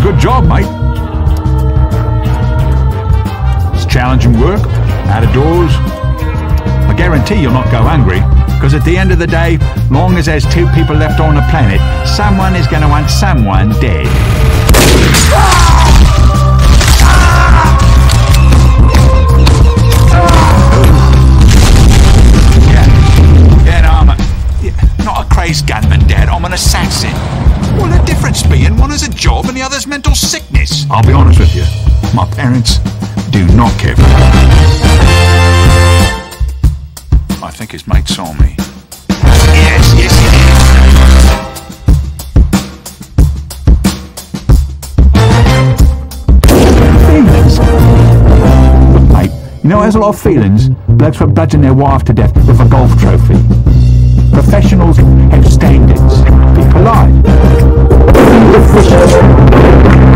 good job, mate. It's challenging work, out of doors. I guarantee you'll not go hungry, because at the end of the day, long as there's two people left on the planet, someone is going to want someone dead. Not a crazed gunman, Dad. I'm an assassin. Well, the difference being one has a job and the other's mental sickness. I'll be honest with you. My parents do not care for me. I think his mate saw me. Yes, he did. Feelings? Mate, you know there's a lot of feelings. Blokes were bludgeoning their wife to death with a golf trophy. Professionals have standards. Be polite.